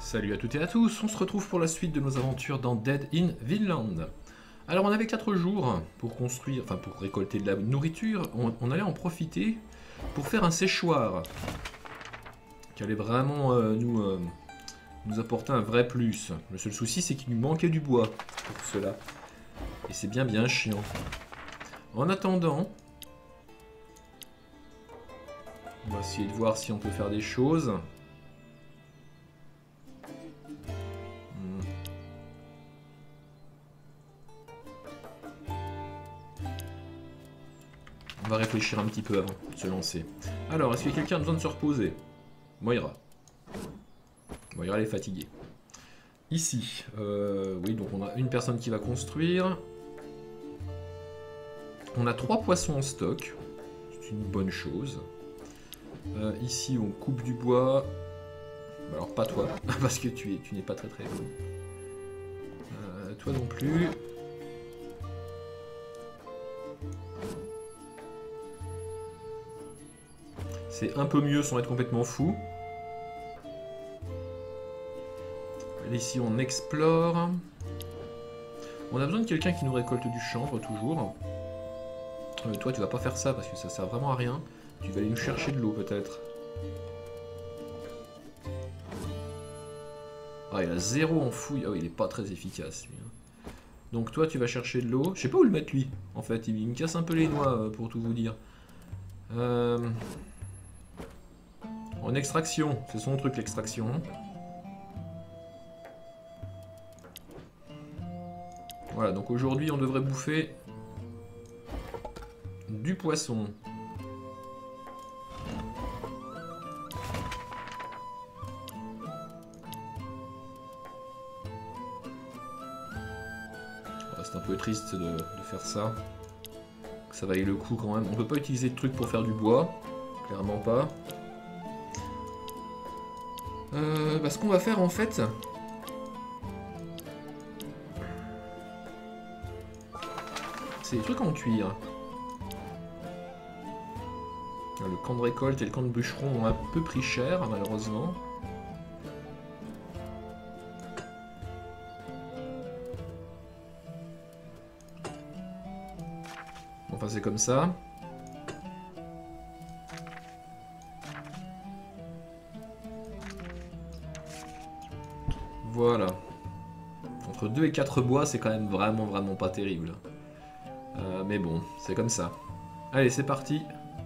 Salut à toutes et à tous, on se retrouve pour la suite de nos aventures dans Dead in Vinland. Alors on avait 4 jours pour construire, enfin pour récolter de la nourriture, on allait en profiter pour faire un séchoir qui allait vraiment nous apporter un vrai plus. Le seul souci c'est qu'il nous manquait du bois pour cela. Et c'est bien chiant. En attendant, on va essayer de voir si on peut faire des choses. On va réfléchir un petit peu avant de se lancer. Alors, est-ce que quelqu'un a besoin de se reposer? Moira. Moira, elle est fatiguée. Ici, oui, donc on a une personne qui va construire. On a 3 poissons en stock. C'est une bonne chose. Ici, on coupe du bois. Alors, pas toi, parce que tu n'es pas très bon. Toi non plus. C'est un peu mieux sans être complètement fou. Ici on explore. On a besoin de quelqu'un qui nous récolte du chanvre toujours. Toi tu vas pas faire ça parce que ça sert vraiment à rien. Tu vas aller nous chercher de l'eau peut-être. Ah il a 0 en fouille. Ah oui, il est pas très efficace lui. Donc toi tu vas chercher de l'eau. Je sais pas où le mettre lui. En fait il me casse un peu les noix pour tout vous dire. En extraction, c'est son truc l'extraction. Voilà, donc aujourd'hui on devrait bouffer du poisson. C'est un peu triste de faire ça. Ça vaille le coup quand même. On peut pas utiliser de trucs pour faire du bois. Clairement pas. Ce qu'on va faire en fait, c'est des trucs en cuir. Le camp de récolte et le camp de bûcheron ont un peu pris cher malheureusement. Enfin c'est comme ça. Voilà. Entre 2 et 4 bois, c'est quand même vraiment pas terrible. Mais bon, c'est comme ça. Allez, c'est parti.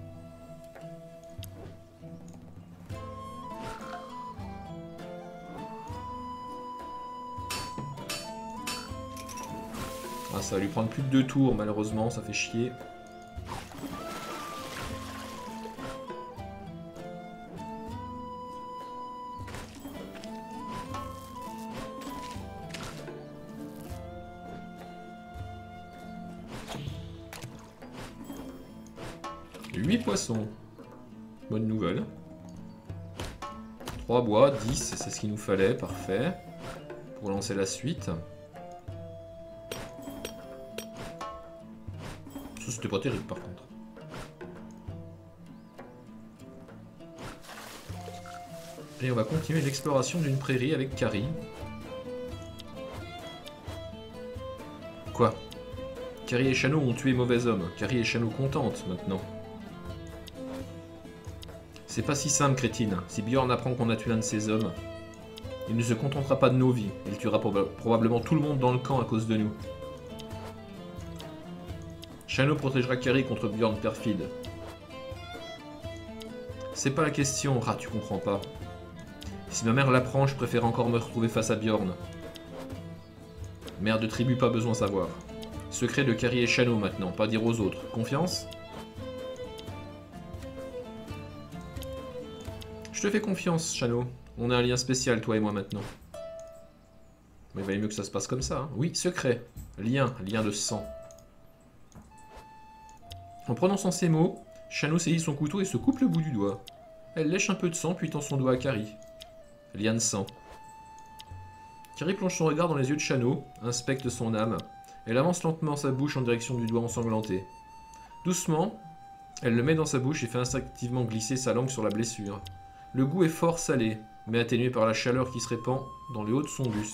Ah, ça va lui prendre plus de 2 tours, malheureusement, ça fait chier. Poissons. Bonne nouvelle. 3 bois, 10, c'est ce qu'il nous fallait, parfait. Pour lancer la suite. Ça c'était pas terrible par contre. Et on va continuer l'exploration d'une prairie avec Carrie. Quoi? Carrie et Shano ont tué mauvais homme. Carrie et Shano contentes maintenant. C'est pas si simple, crétine. Si Bjorn apprend qu'on a tué l'un de ses hommes, il ne se contentera pas de nos vies. Il tuera probablement tout le monde dans le camp à cause de nous. Shano protégera Carrie contre Bjorn perfide. C'est pas la question, rat, tu comprends pas. Si ma mère l'apprend, je préfère encore me retrouver face à Bjorn. Mère de tribu, pas besoin de savoir. Secret de Carrie et Shano maintenant, pas dire aux autres. Confiance ? Je te fais confiance, Shano. On a un lien spécial, toi et moi, maintenant. Mais il valait mieux que ça se passe comme ça. Hein. Oui, secret. Lien de sang. En prononçant ces mots, Shano saisit son couteau et se coupe le bout du doigt. Elle lèche un peu de sang, puis tend son doigt à Carrie. Lien de sang. Carrie plonge son regard dans les yeux de Shano, inspecte son âme. Elle avance lentement sa bouche en direction du doigt ensanglanté. Doucement, elle le met dans sa bouche et fait instinctivement glisser sa langue sur la blessure. Le goût est fort salé. mais atténué par la chaleur qui se répand dans le haut de son buste.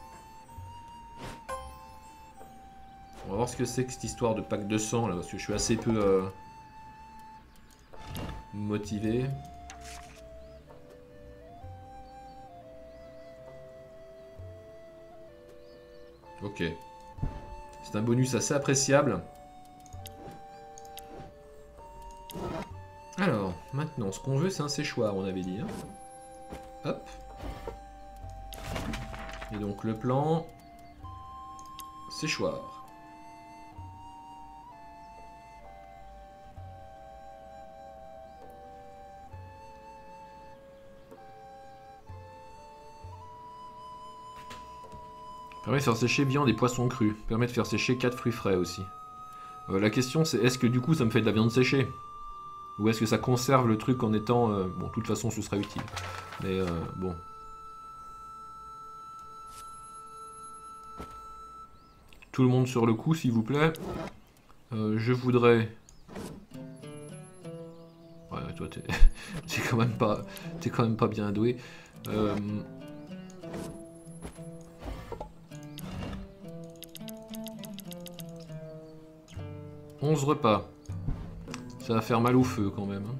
On va voir ce que c'est que cette histoire de pack de sang là, parce que je suis assez peu motivé. Ok. C'est un bonus assez appréciable. Alors, maintenant, ce qu'on veut, c'est un séchoir, on avait dit. Hein. Hop. Et donc, le plan... séchoir. Permet de faire sécher viande et poissons crus. Permet de faire sécher 4 fruits frais aussi. La question, c'est est-ce que du coup, ça me fait de la viande séchée? Ou est-ce que ça conserve le truc en étant... bon, de toute façon, ce sera utile. Mais bon. Tout le monde sur le coup, s'il vous plaît. Je voudrais... Ouais, toi, t'es quand même pas bien doué. 11 repas. Ça va faire mal au feu quand même. Hein.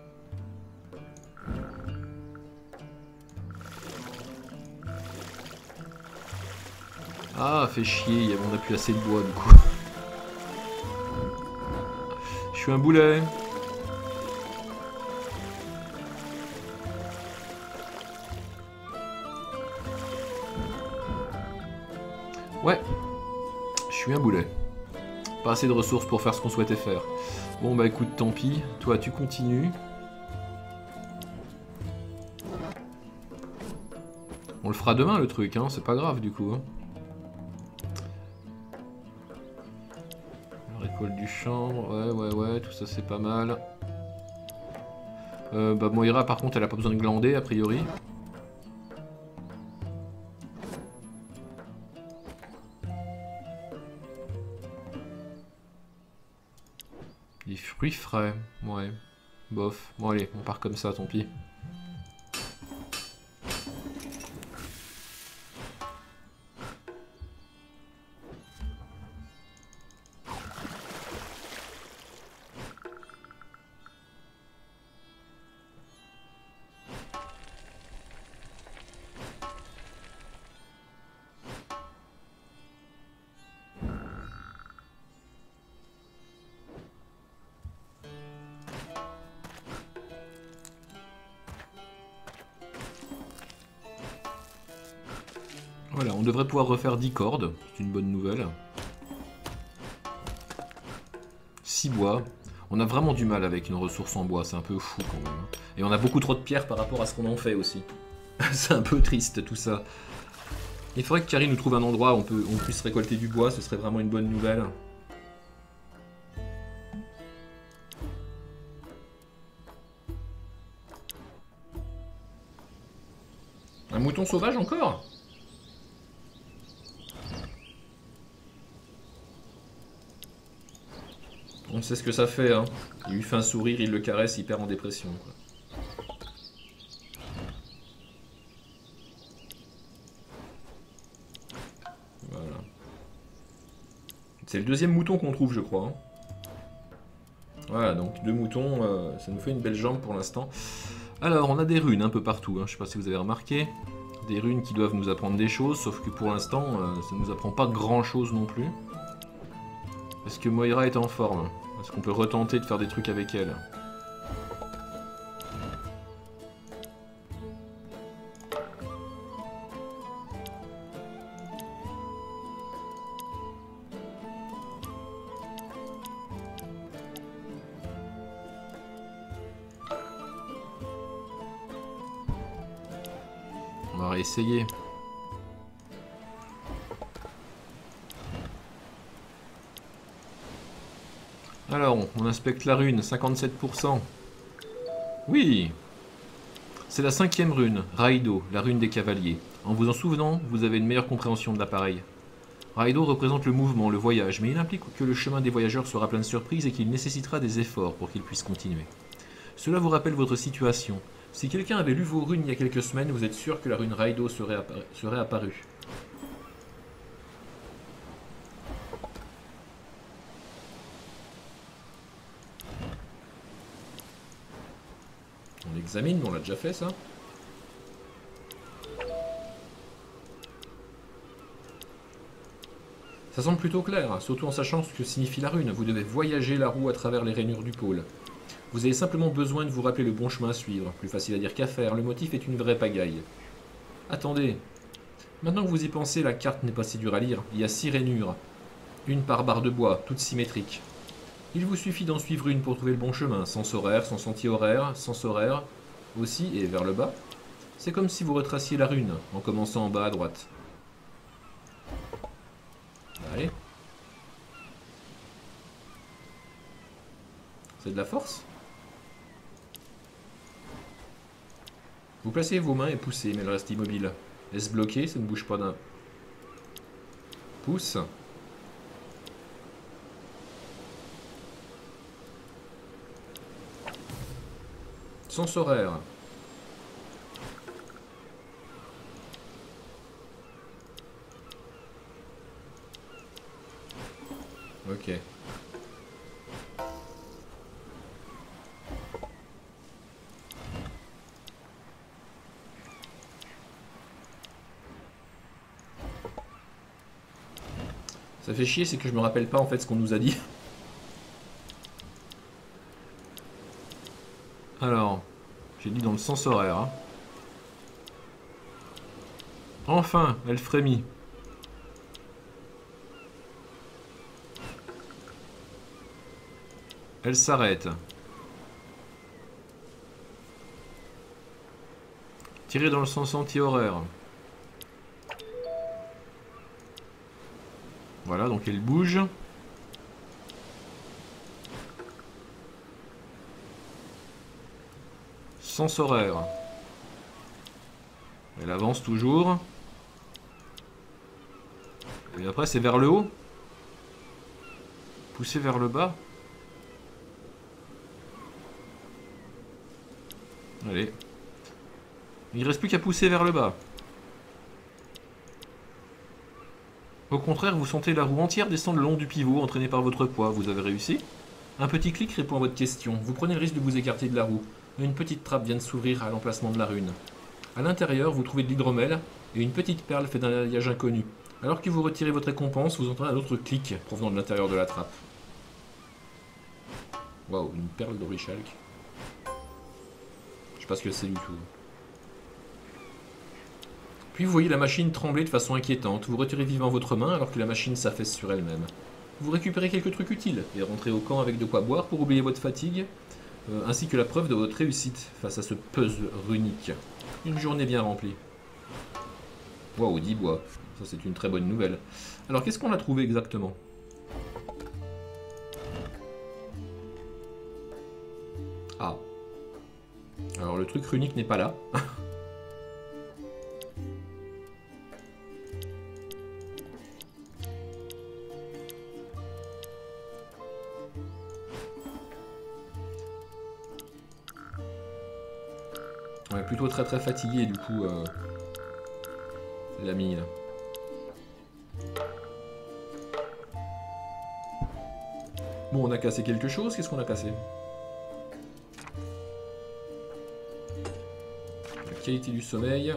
Ah, fait chier, on n'a plus assez de bois du coup. Je suis un boulet. Ouais, je suis un boulet. Pas assez de ressources pour faire ce qu'on souhaitait faire. Bon bah écoute, tant pis. Toi, tu continues. On le fera demain le truc, hein, c'est pas grave du coup. Hein. Récolte du chanvre, ouais, tout ça c'est pas mal. Bah Moira par contre elle a pas besoin de glander a priori. Des fruits frais, ouais. Bof. Bon allez, on part comme ça, tant pis. Voilà, on devrait pouvoir refaire 10 cordes, c'est une bonne nouvelle. 6 bois. On a vraiment du mal avec une ressource en bois, c'est un peu fou quand même. Et on a beaucoup trop de pierres par rapport à ce qu'on en fait aussi. C'est un peu triste tout ça. Il faudrait que Carrie nous trouve un endroit où on puisse récolter du bois, ce serait vraiment une bonne nouvelle. Un mouton sauvage encore ? On sait ce que ça fait, hein. Il lui fait un sourire, il le caresse, il perd en dépression. Quoi. Voilà. C'est le deuxième mouton qu'on trouve, je crois. Hein. Voilà, donc 2 moutons, ça nous fait une belle jambe pour l'instant. Alors, on a des runes un peu partout, hein. Je sais pas si vous avez remarqué. Des runes qui doivent nous apprendre des choses, sauf que pour l'instant, ça nous apprend pas grand chose non plus. Est-ce que Moira est en forme? Est-ce qu'on peut retenter de faire des trucs avec elle? On va réessayer. Alors, on inspecte la rune, 57%. Oui! C'est la 5e rune, Raido, la rune des cavaliers. En vous en souvenant, vous avez une meilleure compréhension de l'appareil. Raido représente le mouvement, le voyage, mais il implique que le chemin des voyageurs sera plein de surprises et qu'il nécessitera des efforts pour qu'ils puissent continuer. Cela vous rappelle votre situation. Si quelqu'un avait lu vos runes il y a quelques semaines, vous êtes sûr que la rune Raido serait apparue. On examine, mais on l'a déjà fait ça. Ça semble plutôt clair, surtout en sachant ce que signifie la rune. Vous devez voyager la roue à travers les rainures du pôle. Vous avez simplement besoin de vous rappeler le bon chemin à suivre. Plus facile à dire qu'à faire, le motif est une vraie pagaille. Attendez. Maintenant que vous y pensez, la carte n'est pas si dure à lire. Il y a 6 rainures. Une par barre de bois, toutes symétriques. Il vous suffit d'en suivre une pour trouver le bon chemin. Sens horaire, sens anti-horaire, sens horaire aussi et vers le bas. C'est comme si vous retraciez la rune, en commençant en bas à droite. Allez. C'est de la force. Vous placez vos mains et poussez, mais elle reste immobile. Est-ce bloqué? Ça ne bouge pas d'un pouce. Sens horaire. Ok. Ça fait chier, c'est que je me rappelle pas en fait ce qu'on nous a dit. Alors, j'ai dit dans le sens horaire. Hein. Enfin, elle frémit. Elle s'arrête. Tirez dans le sens anti-horaire. Voilà, donc elle bouge. Sens horaire. Elle avance toujours. Et après, c'est vers le haut. Pousser vers le bas. Allez. Il ne reste plus qu'à pousser vers le bas. Au contraire, vous sentez la roue entière descendre le long du pivot, entraînée par votre poids. Vous avez réussi? Un petit clic répond à votre question. Vous prenez le risque de vous écarter de la roue. Une petite trappe vient de s'ouvrir à l'emplacement de la rune. A l'intérieur, vous trouvez de l'hydromel et une petite perle faite d'un alliage inconnu. Alors que vous retirez votre récompense, vous entendez un autre clic provenant de l'intérieur de la trappe. Waouh, une perle d'Orichalk. Je sais pas ce que c'est du tout. Puis vous voyez la machine trembler de façon inquiétante. Vous retirez vivant votre main alors que la machine s'affaisse sur elle-même. Vous récupérez quelques trucs utiles et rentrez au camp avec de quoi boire pour oublier votre fatigue, ainsi que la preuve de votre réussite face à ce puzzle runique. Une journée bien remplie. Waouh, 10 bois. Ça c'est une très bonne nouvelle. Alors qu'est-ce qu'on a trouvé exactement? Ah. Alors le truc runique n'est pas là. On est plutôt très fatigué du coup, l'ami là. Bon, on a cassé quelque chose, qu'est-ce qu'on a cassé? La qualité du sommeil.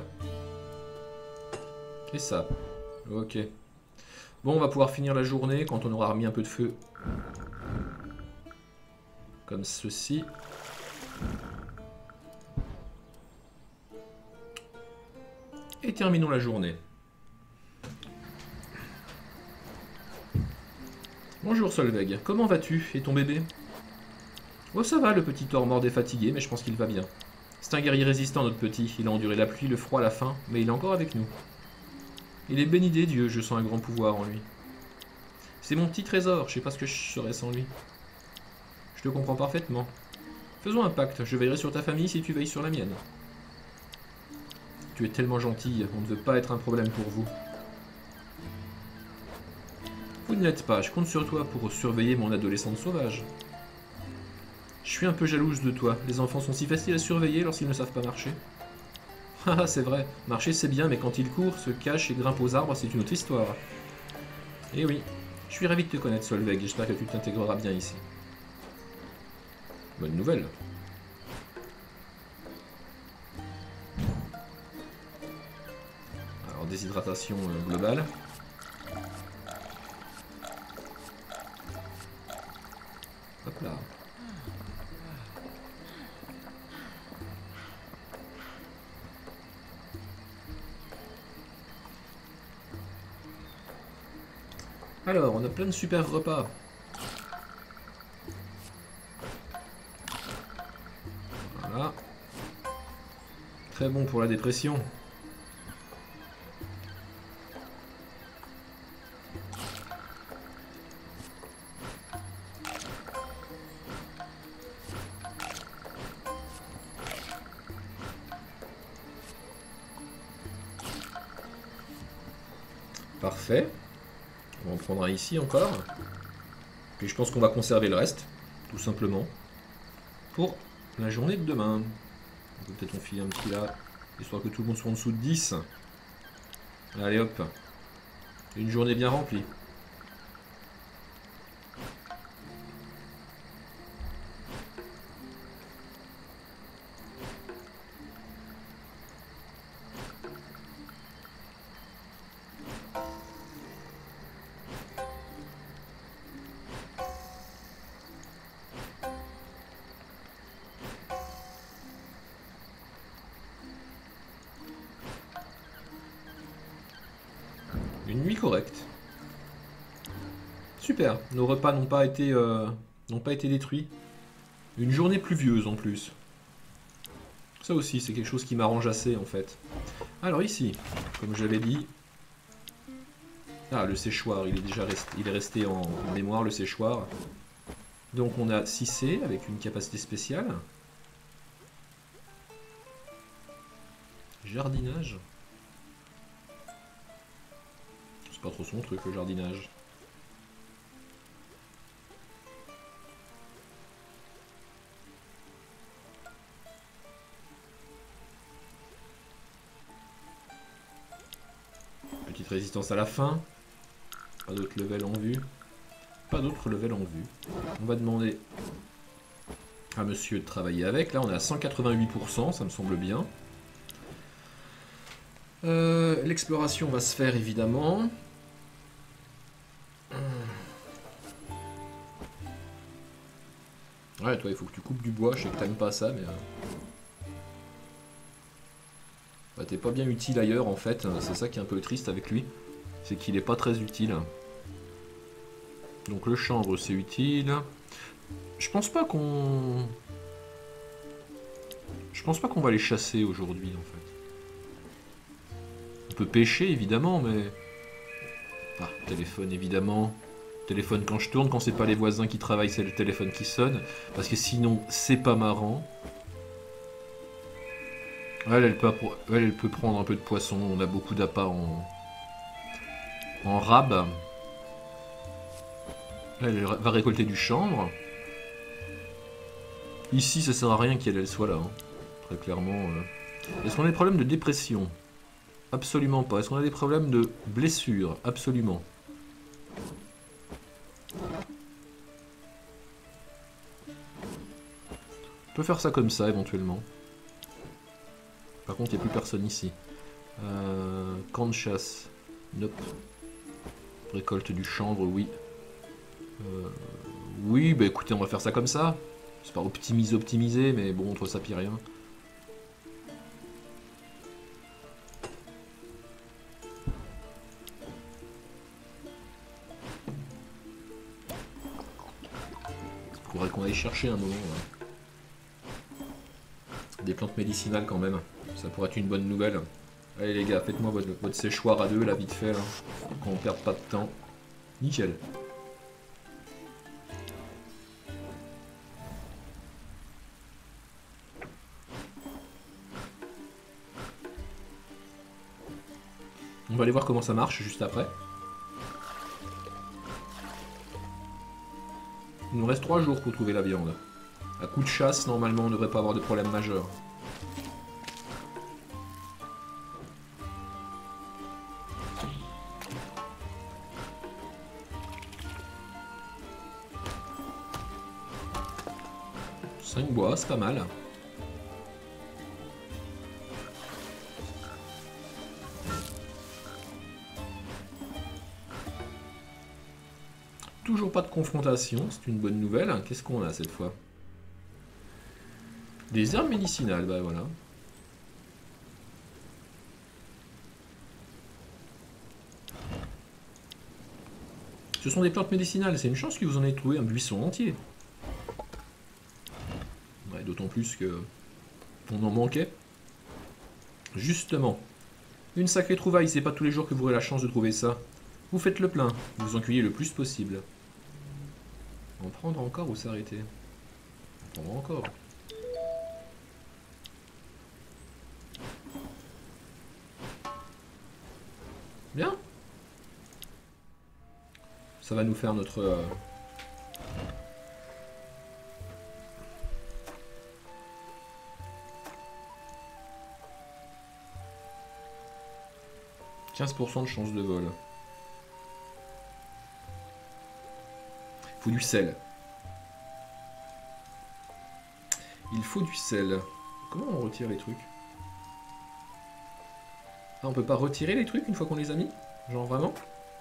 Et ça. Ok. Bon, on va pouvoir finir la journée quand on aura remis un peu de feu. Comme ceci. Et terminons la journée. Bonjour Solveig, comment vas-tu et ton bébé? Oh ça va, le petit Tormord est fatigué, mais je pense qu'il va bien. C'est un guerrier résistant notre petit, il a enduré la pluie, le froid, la faim, mais il est encore avec nous. Il est béni des dieux, je sens un grand pouvoir en lui. C'est mon petit trésor, je sais pas ce que je serais sans lui. Je te comprends parfaitement. Faisons un pacte, je veillerai sur ta famille si tu veilles sur la mienne. Tu es tellement gentille, on ne veut pas être un problème pour vous. Vous ne l'êtes pas, je compte sur toi pour surveiller mon adolescente sauvage. Je suis un peu jalouse de toi. Les enfants sont si faciles à surveiller lorsqu'ils ne savent pas marcher. Haha, c'est vrai. Marcher c'est bien, mais quand ils courent, se cachent et grimpent aux arbres, c'est une autre histoire. Eh oui. Je suis ravi de te connaître, Solveig. J'espère que tu t'intégreras bien ici. Bonne nouvelle. Alors, déshydratation globale. Hop là. Alors, on a plein de super repas. Voilà. Très bon pour la dépression. Parfait. On en prendra ici encore. Puis je pense qu'on va conserver le reste, tout simplement, pour la journée de demain. On peut peut-être en filer un petit là, histoire que tout le monde soit en dessous de 10. Allez hop. Une journée bien remplie. Une nuit correcte. Super, nos repas n'ont pas été détruits. Une journée pluvieuse en plus. Ça aussi, c'est quelque chose qui m'arrange assez en fait. Alors ici, comme je l'avais dit... Ah, le séchoir, il est resté en mémoire, le séchoir. Donc on a 6C avec une capacité spéciale. Jardinage. C'est pas trop son truc le jardinage. Petite résistance à la faim. Pas d'autres levels en vue. Pas d'autres levels en vue. On va demander à monsieur de travailler avec. Là on est à 188%, ça me semble bien. L'exploration va se faire évidemment. Ouais, toi, il faut que tu coupes du bois. Je sais que t'aimes pas ça, mais... Bah, t'es pas bien utile ailleurs, en fait. C'est ça qui est un peu triste avec lui. C'est qu'il est pas très utile. Donc le chanvre, c'est utile. Je pense pas qu'on... Je pense pas qu'on va les chasser aujourd'hui, en fait. On peut pêcher, évidemment, mais... Ah, téléphone, évidemment. Téléphone quand je tourne, quand c'est pas les voisins qui travaillent, c'est le téléphone qui sonne. Parce que sinon, c'est pas marrant. Elle peut prendre un peu de poisson. On a beaucoup d'appâts en rab. Elle va récolter du chanvre. Ici, ça sert à rien qu'elle soit là. Hein. Très clairement. Est-ce qu'on a des problèmes de dépression? Absolument pas. Est-ce qu'on a des problèmes de blessure? Absolument. On peut faire ça comme ça éventuellement. Par contre, il n'y a plus personne ici. Camp de chasse. Nope. Récolte du chanvre, oui. Oui, bah écoutez, on va faire ça comme ça. C'est pas optimisé, mais bon, entre ça puis rien. Faudrait qu'on aille chercher un moment. Ouais. Des plantes médicinales quand même. Ça pourrait être une bonne nouvelle. Allez les gars, faites-moi votre séchoir à deux là, vite fait, là. Qu'on perde pas de temps. Nickel. On va aller voir comment ça marche juste après. Il nous reste 3 jours pour trouver la viande. À coup de chasse, normalement, on ne devrait pas avoir de problème majeur. Cinq bois, c'est pas mal. Toujours pas de confrontation, c'est une bonne nouvelle. Qu'est-ce qu'on a cette fois? Des herbes médicinales, bah voilà. Ce sont des plantes médicinales, c'est une chance que vous en ayez trouvé un buisson entier. Ouais, d'autant plus que on en manquait. Justement, une sacrée trouvaille, c'est pas tous les jours que vous aurez la chance de trouver ça. Vous faites le plein, vous en cueillez le plus possible. En prendre encore ou s'arrêter? En prendre encore. Bien. Ça va nous faire notre... 15% de chance de vol. Il faut du sel. Il faut du sel. Comment on retire les trucs? Ah, on peut pas retirer les trucs une fois qu'on les a mis? Genre vraiment?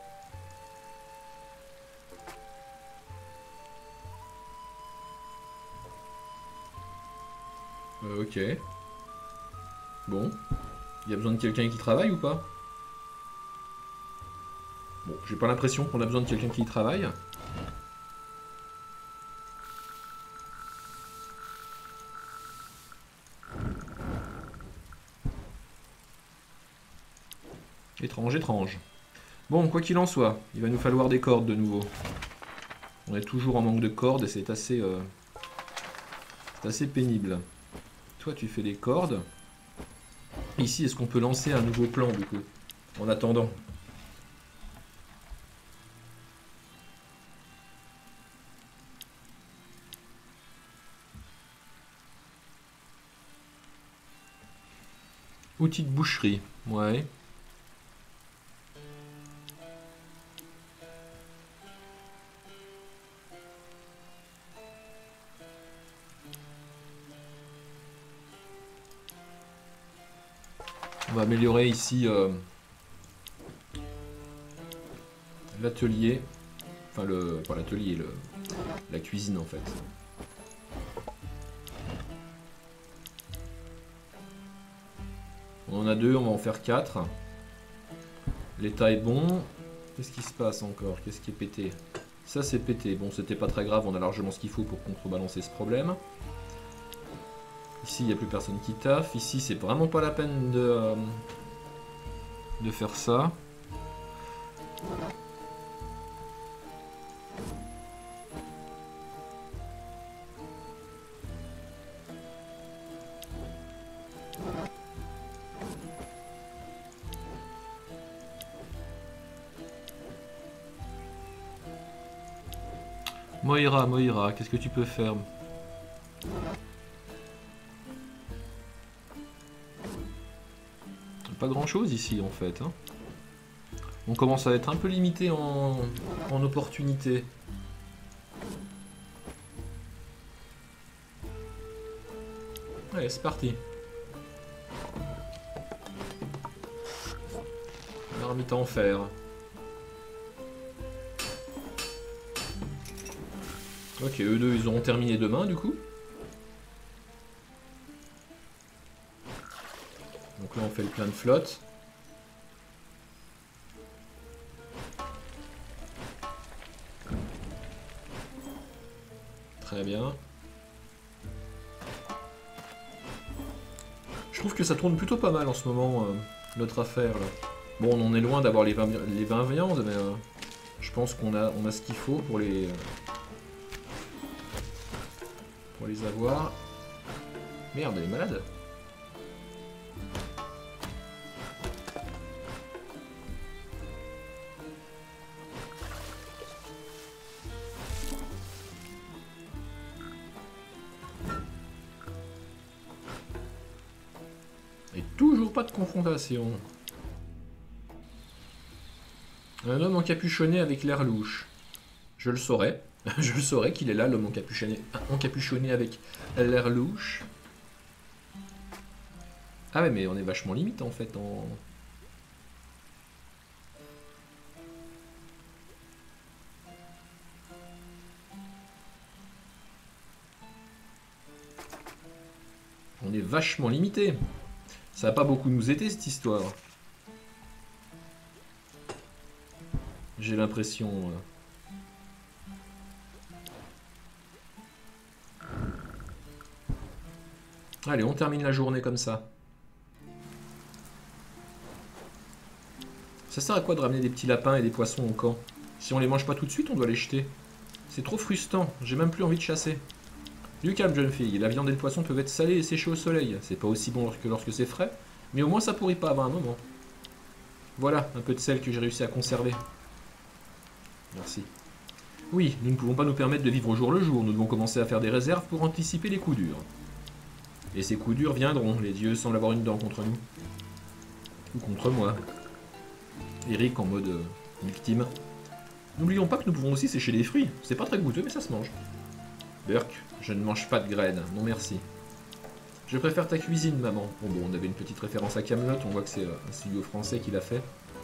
Ok. Bon. Il y a besoin de quelqu'un qui travaille ou pas? Bon, j'ai pas l'impression qu'on a besoin de quelqu'un qui y travaille. Étrange, étrange. Bon, quoi qu'il en soit, il va nous falloir des cordes de nouveau. On est toujours en manque de cordes et c'est assez pénible. Toi, tu fais des cordes. Ici, est-ce qu'on peut lancer un nouveau plan, du coup, en attendant? Outils de boucherie, ouais. On va améliorer ici l'atelier. Enfin, pas l'atelier, la cuisine en fait. On en a 2, on va en faire 4. L'état est bon. Qu'est-ce qui se passe encore? Qu'est-ce qui est pété? Ça c'est pété. Bon, c'était pas très grave, on a largement ce qu'il faut pour contrebalancer ce problème. Ici, il n'y a plus personne qui taffe. Ici, c'est vraiment pas la peine de faire ça. Moira, qu'est-ce que tu peux faire? Pas grand chose ici en fait. Hein. On commence à être un peu limité en opportunités. Allez, c'est parti. Marmite en fer. Ok, eux deux, ils auront terminé demain du coup. Donc là, on fait le plein de flotte. Très bien. Je trouve que ça tourne plutôt pas mal en ce moment, notre affaire là. Bon, on en est loin d'avoir les 20 viandes, mais je pense qu'on a ce qu'il faut pour les avoir. Merde, elle est malade. Toujours pas de confrontation. Un homme encapuchonné avec l'air louche. Je le saurais. Je le saurais qu'il est là, l'homme encapuchonné avec l'air louche. Ah ouais, mais on est vachement limite en fait en... On est vachement limité. Ça va pas beaucoup nous aider cette histoire. J'ai l'impression... Allez, on termine la journée comme ça. Ça sert à quoi de ramener des petits lapins et des poissons au camp? Si on les mange pas tout de suite, on doit les jeter. C'est trop frustrant, j'ai même plus envie de chasser. Du calme, jeune fille, la viande et le poisson peuvent être salés et séchés au soleil. C'est pas aussi bon que lorsque c'est frais, mais au moins ça pourrit pas avant un moment. Voilà, un peu de sel que j'ai réussi à conserver. Merci. Oui, nous ne pouvons pas nous permettre de vivre au jour le jour, nous devons commencer à faire des réserves pour anticiper les coups durs. Et ces coups durs viendront, les dieux semblent avoir une dent contre nous. Ou contre moi. Eric en mode victime. N'oublions pas que nous pouvons aussi sécher les fruits, c'est pas très goûteux mais ça se mange. Burk, je ne mange pas de graines, non merci. Je préfère ta cuisine, maman. Bon, on avait une petite référence à Kaamelott, on voit que c'est un studio français qui l'a fait.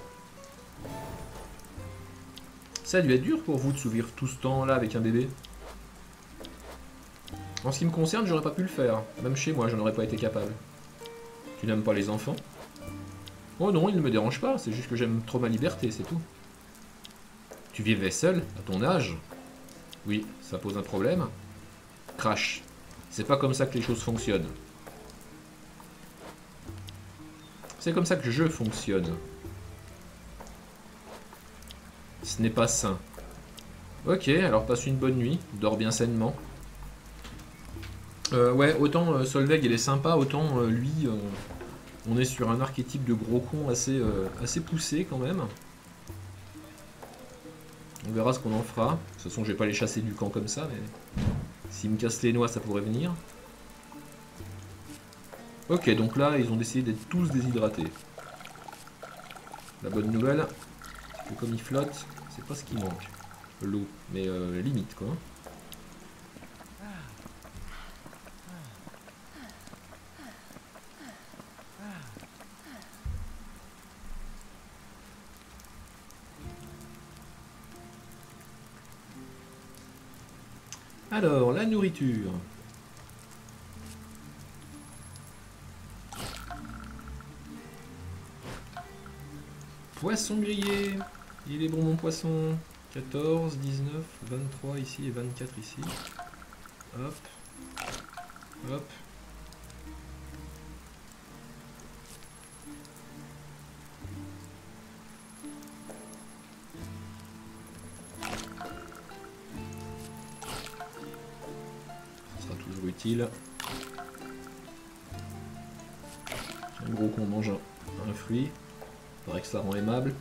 Ça a dû être dur pour vous de s'ouvrir tout ce temps-là avec un bébé. En ce qui me concerne, j'aurais pas pu le faire. Même chez moi, j'en aurais pas été capable. Tu n'aimes pas les enfants? Oh non, ils ne me dérangent pas, c'est juste que j'aime trop ma liberté, c'est tout. Tu vivais seul, à ton âge? Oui, ça pose un problème. Crash. C'est pas comme ça que les choses fonctionnent. C'est comme ça que je fonctionne. Ce n'est pas sain. Ok, alors passe une bonne nuit, dors bien sainement. Ouais, autant Solveig elle est sympa, autant lui, on est sur un archétype de gros con assez poussé quand même. On verra ce qu'on en fera. De toute façon, je vais pas les chasser du camp comme ça, mais s'ils me cassent les noix, ça pourrait venir. Ok, donc là, ils ont décidé d'être tous déshydratés. La bonne nouvelle, c'est que comme ils flottent, c'est pas ce qui manque. L'eau, mais limite quoi. Alors, la nourriture. Poisson grillé. Il est bon mon poisson. 14, 19, 23 ici et 24 ici. Hop. Hop. Ça sera toujours utile. En gros qu'on mange un fruit. Il paraît que ça rend aimable.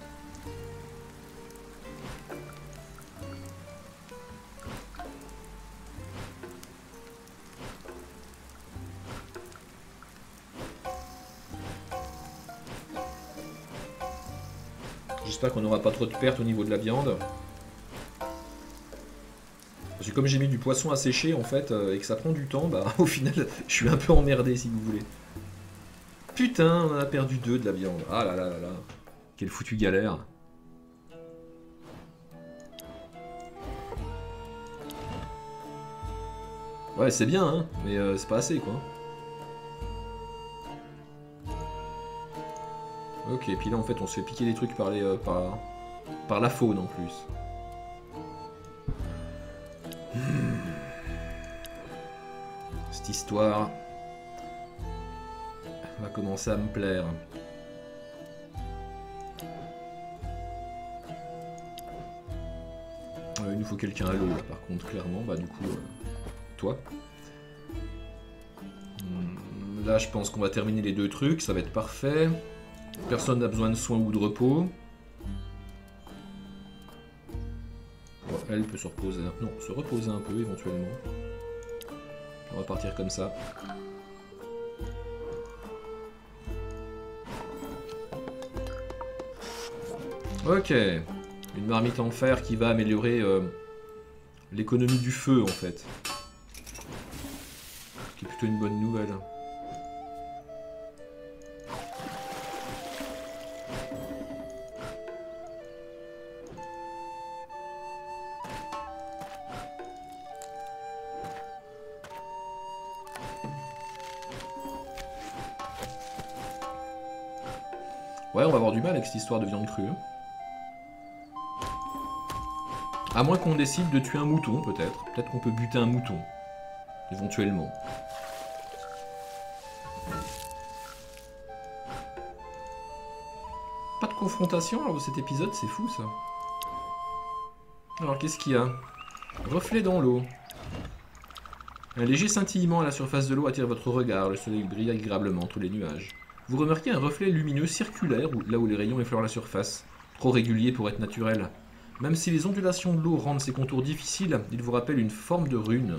J'espère qu'on n'aura pas trop de pertes au niveau de la viande. Parce que comme j'ai mis du poisson à sécher en fait, et que ça prend du temps, bah au final je suis un peu emmerdé si vous voulez. Putain, on en a perdu 2 de la viande. Ah là là là là. Quelle foutue galère. Ouais, c'est bien, hein, mais c'est pas assez, quoi. Ok, puis là, en fait, on se fait piquer des trucs par par la faune, en plus. Cette histoire va commencer à me plaire. Il nous faut quelqu'un à l'eau, là, par contre, clairement. Bah, du coup, toi. Là, je pense qu'on va terminer les 2 trucs, ça va être parfait. Personne n'a besoin de soins ou de repos. Bon, elle peut se reposer. Non, se reposer un peu, éventuellement. On va partir comme ça. Ok. Une marmite en fer qui va améliorer l'économie du feu en fait. Ce qui est plutôt une bonne nouvelle. Ouais, on va avoir du mal avec cette histoire de viande crue. À moins qu'on décide de tuer un mouton, peut-être. Peut-être qu'on peut buter un mouton. Éventuellement. Pas de confrontation lors de cet épisode, c'est fou ça. Alors qu'est-ce qu'il y a? Reflet dans l'eau. Un léger scintillement à la surface de l'eau attire votre regard. Le soleil brille agréablement entre les nuages. Vous remarquez un reflet lumineux circulaire là où les rayons effleurent la surface. Trop régulier pour être naturel. Même si les ondulations de l'eau rendent ces contours difficiles, il vous rappelle une forme de rune.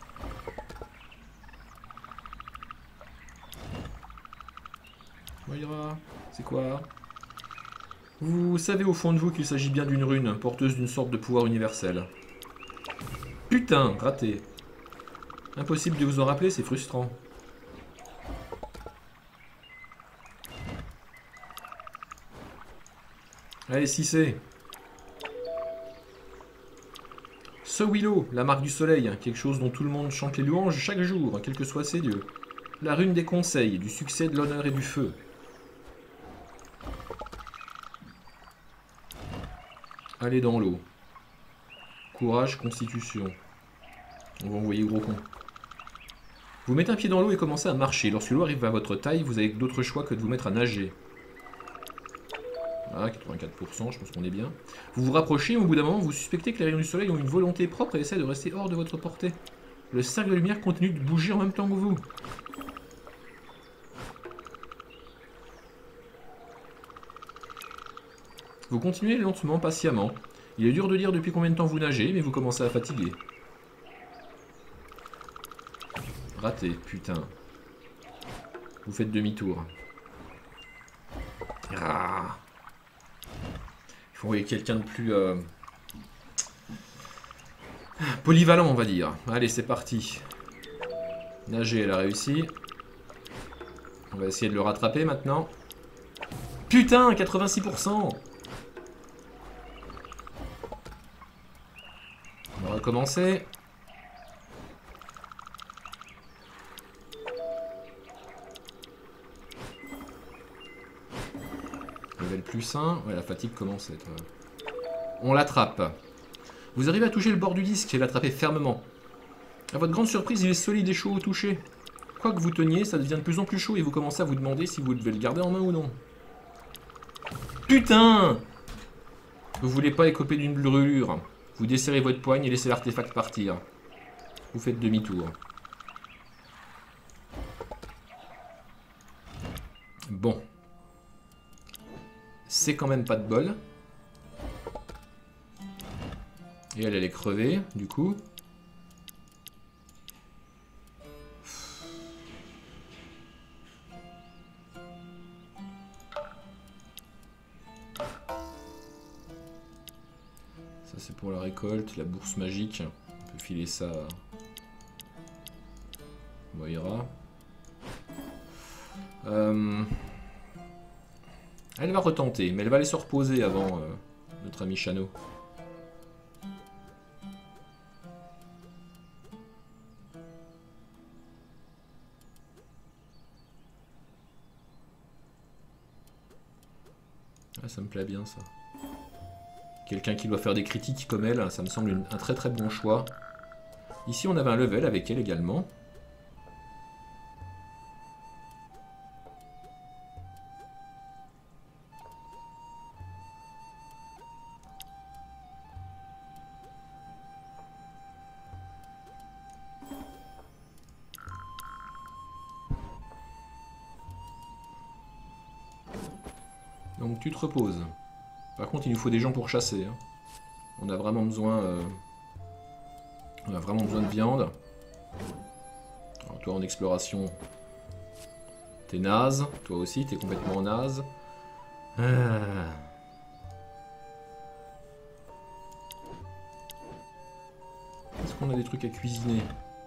Moira, c'est quoi? Vous savez au fond de vous qu'il s'agit bien d'une rune, porteuse d'une sorte de pouvoir universel. Putain, raté. Impossible de vous en rappeler, c'est frustrant. Allez, si c'est. Ce Willow, la marque du soleil, quelque chose dont tout le monde chante les louanges chaque jour, quels que soient ses dieux. La rune des conseils, du succès, de l'honneur et du feu. Allez dans l'eau. Courage, constitution. On va envoyer gros con. Vous mettez un pied dans l'eau et commencez à marcher. Lorsque l'eau arrive à votre taille, vous avez d'autres choix que de vous mettre à nager. Ah, 84%, je pense qu'on est bien. Vous vous rapprochez, au bout d'un moment, vous suspectez que les rayons du soleil ont une volonté propre et essaient de rester hors de votre portée. Le cercle de lumière continue de bouger en même temps que vous. Vous continuez lentement, patiemment. Il est dur de dire depuis combien de temps vous nagez, mais vous commencez à fatiguer. Raté, putain. Vous faites demi-tour. Ah. Il faut envoyer quelqu'un de plus polyvalent, on va dire. Allez, c'est parti. Nager, elle a réussi. On va essayer de le rattraper maintenant. Putain, 86%. On va recommencer. Level plus 1. Ouais, la fatigue commence à être... On l'attrape. Vous arrivez à toucher le bord du disque et l'attraper fermement. À votre grande surprise, il est solide et chaud au toucher. Quoi que vous teniez, ça devient de plus en plus chaud et vous commencez à vous demander si vous devez le garder en main ou non. Putain! Vous voulez pas écoper d'une brûlure. Vous desserrez votre poigne et laissez l'artefact partir. Vous faites demi-tour. Bon. C'est quand même pas de bol. Et elle est crevée, du coup. Ça c'est pour la récolte, la bourse magique. On peut filer ça à Moira. Elle va retenter, mais elle va aller se reposer avant notre ami Chano. Ah, ça me plaît bien ça. Quelqu'un qui doit faire des critiques comme elle, ça me semble un très très bon choix. Ici on avait un level avec elle également. Donc tu te reposes. Par contre, il nous faut des gens pour chasser. Hein. On a vraiment besoin de viande. Alors, toi en exploration, t'es naze. Toi aussi, t'es complètement naze. qu'on a des trucs à cuisiner?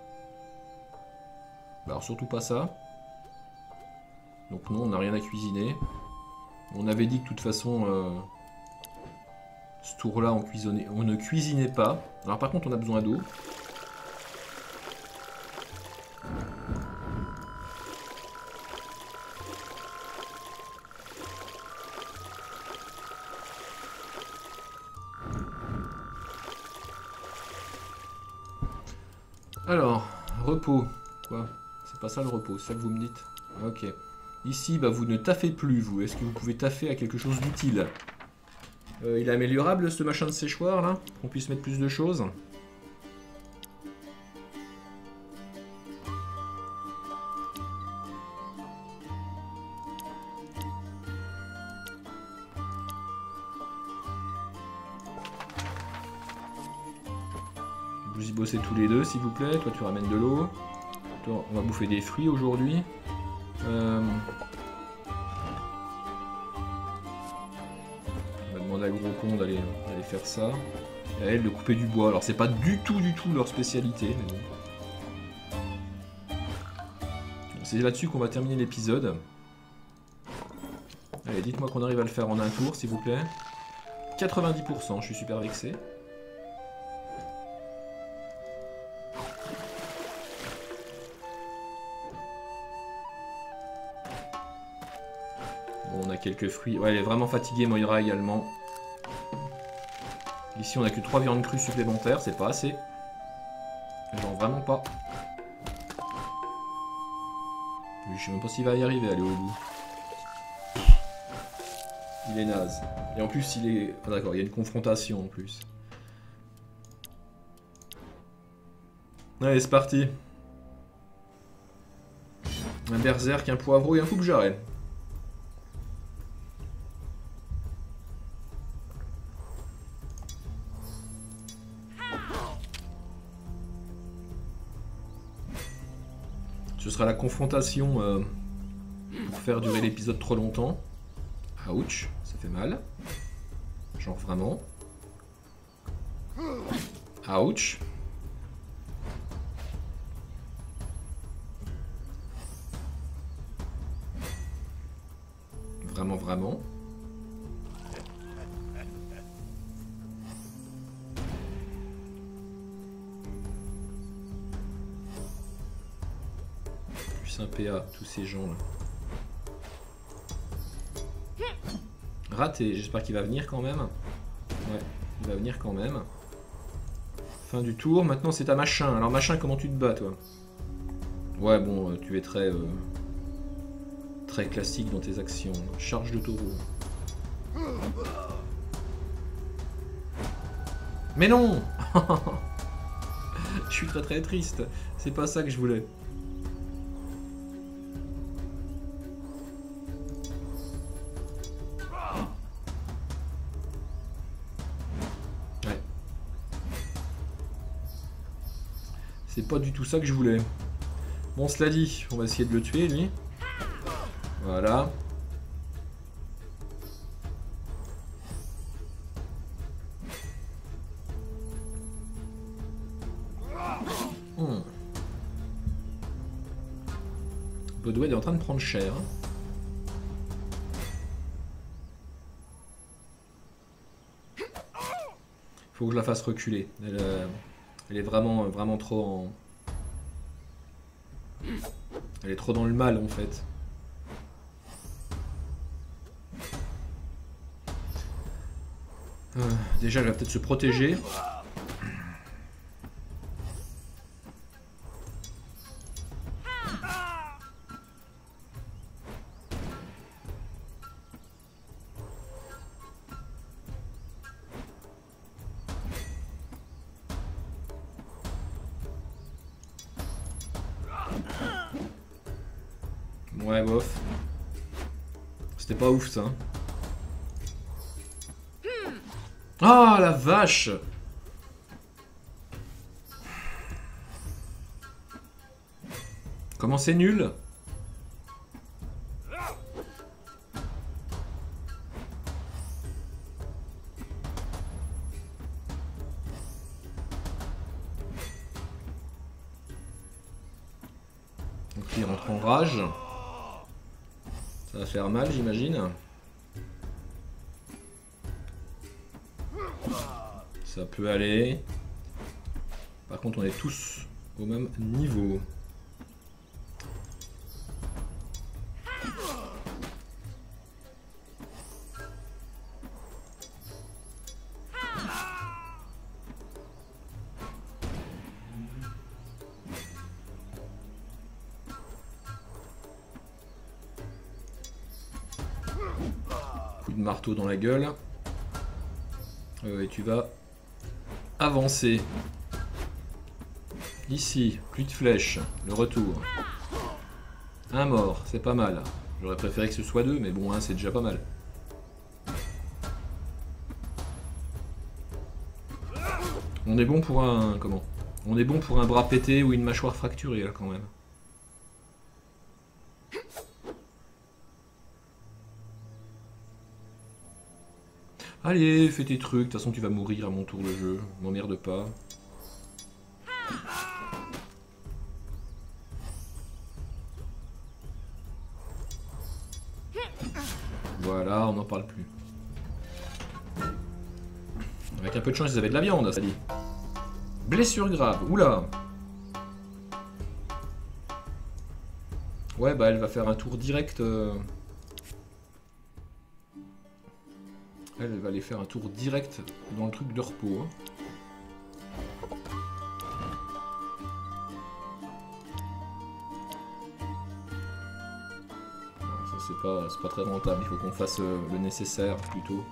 Bah alors surtout pas ça. Donc non, on n'a rien à cuisiner. On avait dit que de toute façon, ce tour-là, on ne cuisinait pas. Alors par contre, on a besoin d'eau. Alors, repos. Quoi? C'est pas ça le repos, c'est ça que vous me dites? Ok. Ici, bah, vous ne taffez plus, vous. Est-ce que vous pouvez taffer à quelque chose d'utile? Il est améliorable, ce machin de séchoir, là? Qu'on puisse mettre plus de choses? Vous y bossez tous les deux, s'il vous plaît. Toi, tu ramènes de l'eau. Toi, on va bouffer des fruits aujourd'hui. On va demander à Gros Con d'aller faire ça. Et à elle de couper du bois. Alors, c'est pas du tout leur spécialité. Mais bon. C'est là-dessus qu'on va terminer l'épisode. Allez, dites-moi qu'on arrive à le faire en un tour, s'il vous plaît. 90%, je suis super vexé. On a quelques fruits. Ouais, elle est vraiment fatiguée, Moira également. Ici, on a que 3 viandes crues supplémentaires, c'est pas assez. Genre, vraiment pas. Je sais même pas s'il va y arriver, aller au bout. Il est naze. Et en plus, il est... Ah, d'accord, il y a une confrontation en plus. Allez, c'est parti. Un berserk, un poivreau et un fouque-jarret. Ce sera la confrontation pour faire durer l'épisode trop longtemps. Ouch, ça fait mal. Genre vraiment. Ouch. Vraiment, vraiment. Plus un PA, tous ces gens là. Raté, j'espère qu'il va venir quand même. Ouais, il va venir quand même. Fin du tour, maintenant c'est à Machin. Alors Machin, comment tu te bats toi? Ouais bon, tu es très classique dans tes actions. Charge de taureau. Mais non. Je suis très triste. C'est pas ça que je voulais. Ouais. C'est pas du tout ça que je voulais. Bon, cela dit, on va essayer de le tuer, lui. Voilà. Bodwell est en train de prendre cher. Faut que je la fasse reculer. Elle est vraiment trop en... Elle est trop dans le mal en fait. Déjà, elle va peut-être se protéger. Ouais, bof. C'était pas ouf ça. Ah, la vache! Comment c'est nul? Donc lui il rentre en rage. Ça va faire mal, j'imagine. Ça peut aller. Par contre, on est tous au même niveau. Coup de marteau dans la gueule. Et tu vas avancer. Ici, plus de flèches. Le retour. Un mort, c'est pas mal. J'aurais préféré que ce soit deux, mais bon, hein, c'est déjà pas mal. On est bon pour un... Comment? On est bon pour un bras pété ou une mâchoire fracturée, là, quand même. Allez, fais tes trucs, de toute façon tu vas mourir à mon tour de jeu, m'emmerde pas. Voilà, on n'en parle plus. Avec un peu de chance, ils avaient de la viande, ça dit. Blessure grave, oula. Ouais, bah elle va faire un tour direct... Elle va aller faire un tour direct dans le truc de repos. Hein. Ça c'est pas très rentable, il faut qu'on fasse le nécessaire plutôt.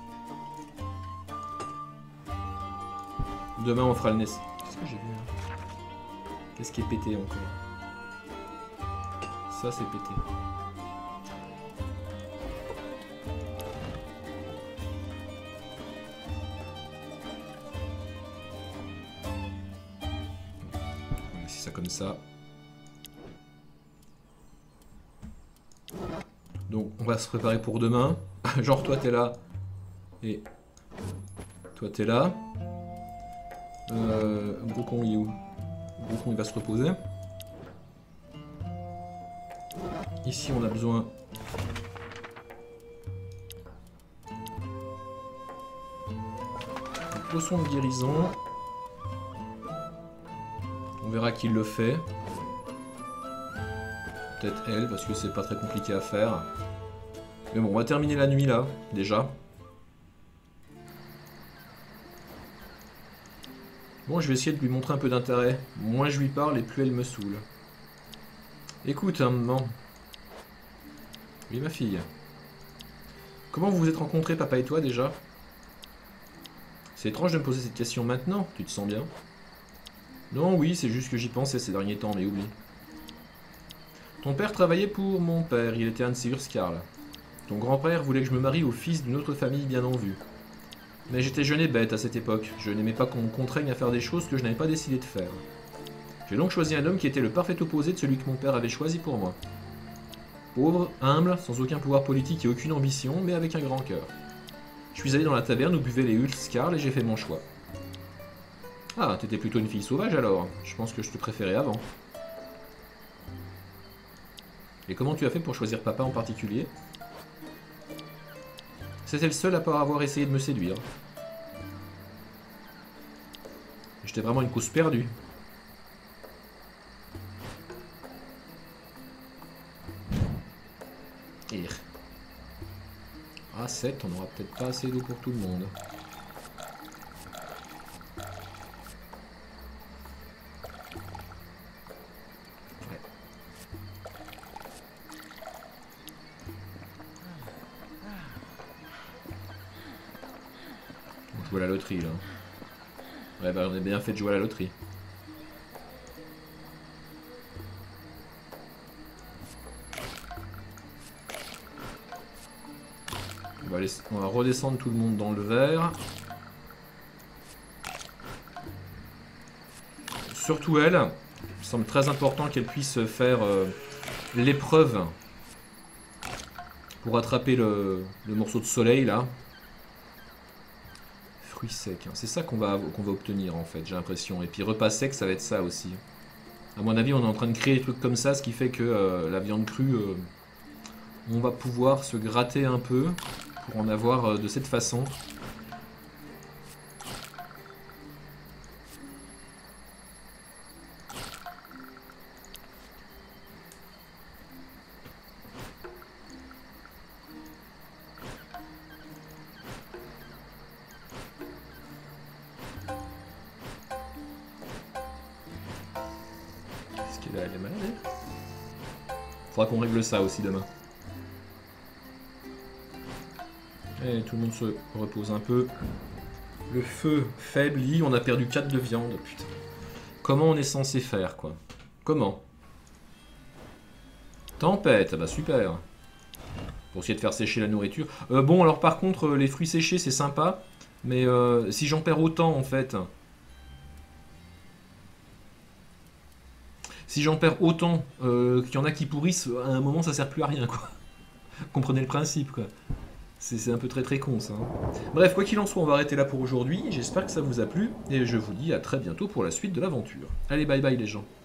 Demain on fera le nécessaire. Qu'est-ce que j'ai vu là? Qu'est-ce qui est pété encore? Ça c'est pété. Comme ça. Donc on va se préparer pour demain. Genre toi t'es là. Et toi t'es là. Gokon il est où? Gokon il va se reposer. Ici on a besoin de potion de guérison. On verra qui le fait. Peut-être elle, parce que c'est pas très compliqué à faire. Mais bon, on va terminer la nuit là, déjà. Bon, je vais essayer de lui montrer un peu d'intérêt. Moins je lui parle et plus elle me saoule. Écoute, maman. Oui, ma fille. Comment vous vous êtes rencontrés, papa et toi, déjà? C'est étrange de me poser cette question maintenant, tu te sens bien? Non, oui, c'est juste que j'y pensais ces derniers temps, mais oublie. Ton père travaillait pour mon père, il était un de ces Urskarl. Ton grand-père voulait que je me marie au fils d'une autre famille bien en vue. Mais j'étais jeune et bête à cette époque, je n'aimais pas qu'on me contraigne à faire des choses que je n'avais pas décidé de faire. J'ai donc choisi un homme qui était le parfait opposé de celui que mon père avait choisi pour moi. Pauvre, humble, sans aucun pouvoir politique et aucune ambition, mais avec un grand cœur. Je suis allé dans la taverne où buvaient les Urskarl et j'ai fait mon choix. Ah, t'étais plutôt une fille sauvage alors. Je pense que je te préférais avant. Et comment tu as fait pour choisir papa en particulier? C'était le seul à pas avoir essayé de me séduire. J'étais vraiment une cause perdue. Et... Ah, 7, on aura peut-être pas assez d'eau pour tout le monde. À la loterie là. Ouais bah on a bien fait de jouer à la loterie. On va redescendre tout le monde dans le vert. Surtout elle, il me semble très important qu'elle puisse faire l'épreuve pour attraper le morceau de soleil là. Fruits secs, hein. C'est ça qu'on va obtenir en fait, j'ai l'impression. Et puis repas sec, ça va être ça aussi. À mon avis, on est en train de créer des trucs comme ça, ce qui fait que la viande crue, on va pouvoir se gratter un peu pour en avoir de cette façon. Est-ce qu'elle est malade, elle ? Faudra qu'on règle ça aussi demain. Et tout le monde se repose un peu. Le feu faiblit, on a perdu 4 de viande, putain. Comment on est censé faire, quoi? Comment? Tempête, bah super. Pour essayer de faire sécher la nourriture. Bon, alors par contre, les fruits séchés, c'est sympa. Mais si j'en perds autant, en fait... Si j'en perds autant qu'il y en a qui pourrissent, à un moment, ça sert plus à rien, quoi. Comprenez le principe, quoi. C'est un peu très con, ça. Hein. Bref, quoi qu'il en soit, on va arrêter là pour aujourd'hui. J'espère que ça vous a plu. Et je vous dis à très bientôt pour la suite de l'aventure. Allez, bye bye les gens.